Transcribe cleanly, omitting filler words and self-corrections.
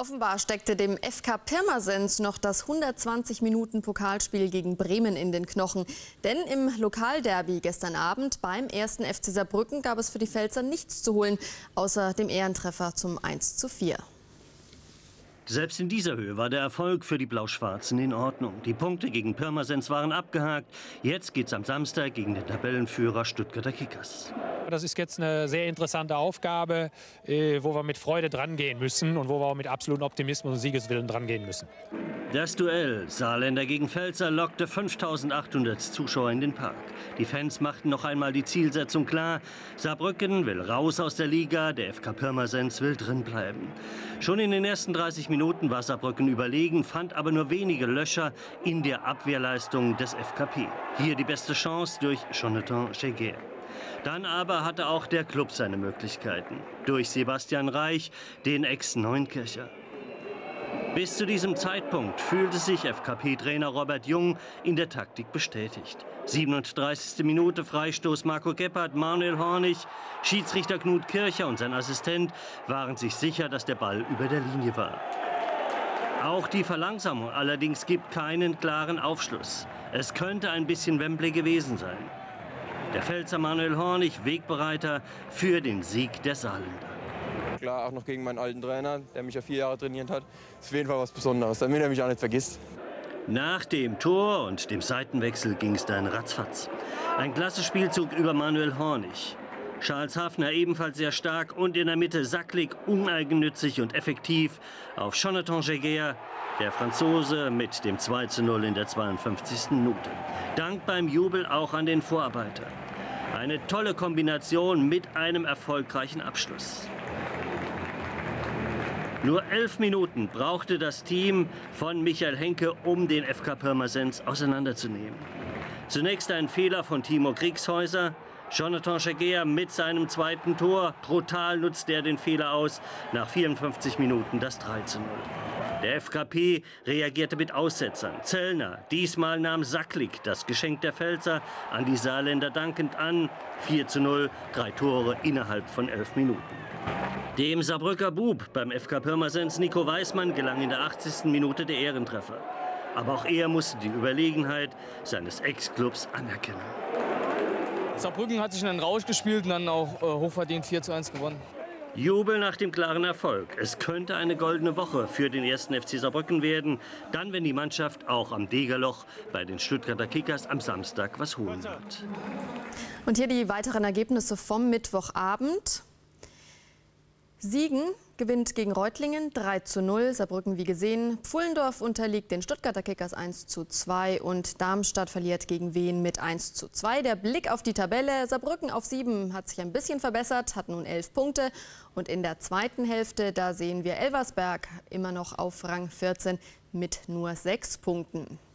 Offenbar steckte dem FK Pirmasens noch das 120-Minuten-Pokalspiel gegen Bremen in den Knochen. Denn im Lokalderby gestern Abend beim 1. FC Saarbrücken gab es für die Pfälzer nichts zu holen, außer dem Ehrentreffer zum 1:4. Selbst in dieser Höhe war der Erfolg für die Blau-Schwarzen in Ordnung. Die Punkte gegen Pirmasens waren abgehakt. Jetzt geht's am Samstag gegen den Tabellenführer Stuttgarter Kickers. Das ist jetzt eine sehr interessante Aufgabe, wo wir mit Freude drangehen müssen und wo wir auch mit absolutem Optimismus und Siegeswillen drangehen müssen. Das Duell Saarländer gegen Pfälzer lockte 5.800 Zuschauer in den Park. Die Fans machten noch einmal die Zielsetzung klar. Saarbrücken will raus aus der Liga, der FK Pirmasens will drinbleiben. Schon in den ersten 30 Minuten war Saarbrücken überlegen, fand aber nur wenige Löcher in der Abwehrleistung des FKP. Hier die beste Chance durch Jonathan Cheguer. Dann aber hatte auch der Klub seine Möglichkeiten. Durch Sebastian Reich, den Ex-Neunkircher. Bis zu diesem Zeitpunkt fühlte sich FKP-Trainer Robert Jung in der Taktik bestätigt. 37. Minute Freistoß Marco Gebhardt, Manuel Hornig, Schiedsrichter Knut Kircher und sein Assistent waren sich sicher, dass der Ball über der Linie war. Auch die Verlangsamung allerdings gibt keinen klaren Aufschluss. Es könnte ein bisschen Wembley gewesen sein. Der Pfälzer Manuel Hornig, Wegbereiter für den Sieg der Saarländer. Klar, auch noch gegen meinen alten Trainer, der mich ja 4 Jahre trainiert hat. Das ist auf jeden Fall was Besonderes, damit er mich auch nicht vergisst. Nach dem Tor und dem Seitenwechsel ging es dann ratzfatz. Ein klasse Spielzug über Manuel Hornig. Charles Hafner ebenfalls sehr stark und in der Mitte Sacklig uneigennützig und effektiv auf Jonathan Cheguer, der Franzose mit dem 2:0 in der 52. Minute. Dank beim Jubel auch an den Vorarbeiter. Eine tolle Kombination mit einem erfolgreichen Abschluss. Nur 11 Minuten brauchte das Team von Michael Henke, um den FK Pirmasens auseinanderzunehmen. Zunächst ein Fehler von Timo Kriegshäuser. Jonathan Cheguer mit seinem zweiten Tor. Brutal nutzt er den Fehler aus. Nach 54 Minuten das 3:0. Der FKP reagierte mit Aussetzern. Zellner, diesmal nahm Sacklig das Geschenk der Pfälzer an die Saarländer dankend an. 4:0, 3 Tore innerhalb von 11 Minuten. Dem Saarbrücker Bub beim FK Pirmasens Nico Weismann gelang in der 80. Minute der Ehrentreffer. Aber auch er musste die Überlegenheit seines Ex-Clubs anerkennen. Saarbrücken hat sich in einen Rausch gespielt und dann auch hochverdient 4:1 gewonnen. Jubel nach dem klaren Erfolg. Es könnte eine goldene Woche für den 1. FC Saarbrücken werden. Dann, wenn die Mannschaft auch am Degerloch bei den Stuttgarter Kickers am Samstag was holen wird. Und hier die weiteren Ergebnisse vom Mittwochabend. Siegen gewinnt gegen Reutlingen 3:0, Saarbrücken wie gesehen. Pfullendorf unterliegt den Stuttgarter Kickers 1:2 und Darmstadt verliert gegen Wien mit 1:2. Der Blick auf die Tabelle: Saarbrücken auf 7 hat sich ein bisschen verbessert, hat nun 11 Punkte. Und in der zweiten Hälfte, da sehen wir Elversberg immer noch auf Rang 14 mit nur 6 Punkten.